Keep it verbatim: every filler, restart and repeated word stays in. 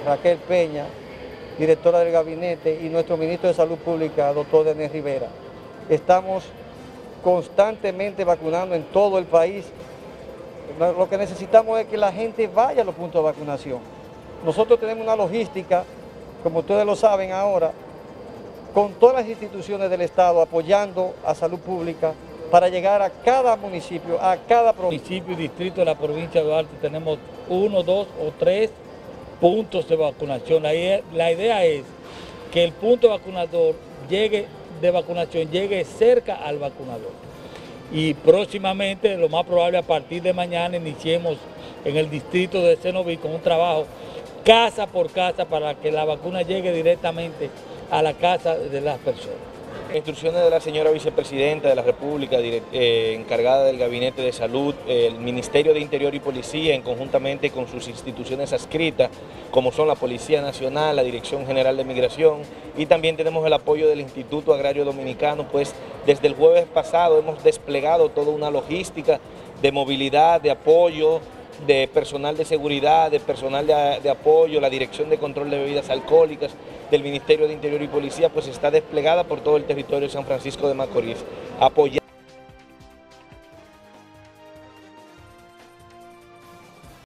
Raquel Peña, directora del gabinete, y nuestro ministro de Salud Pública, doctor Denis Rivera. Estamos constantemente vacunando en todo el país. Lo que necesitamos es que la gente vaya a los puntos de vacunación. Nosotros tenemos una logística, como ustedes lo saben ahora, con todas las instituciones del Estado apoyando a Salud Pública para llegar a cada municipio, a cada provincia. Municipio y distrito de la provincia de Duarte tenemos uno, dos o tres puntos de vacunación. La idea, la idea es que el punto vacunador llegue, de vacunación llegue cerca al vacunador. Y próximamente, lo más probable a partir de mañana, iniciemos en el distrito de Cenoví con un trabajo casa por casa para que la vacuna llegue directamente a la casa de las personas. Instrucciones de la señora vicepresidenta de la República, eh, encargada del Gabinete de Salud, eh, el Ministerio de Interior y Policía, en conjuntamente con sus instituciones adscritas, como son la Policía Nacional, la Dirección General de Migración, y también tenemos el apoyo del Instituto Agrario Dominicano, pues desde el jueves pasado hemos desplegado toda una logística de movilidad, de apoyo, de personal de seguridad, de personal de, de apoyo, la Dirección de Control de Bebidas Alcohólicas del Ministerio de Interior y Policía, pues está desplegada por todo el territorio de San Francisco de Macorís, apoyando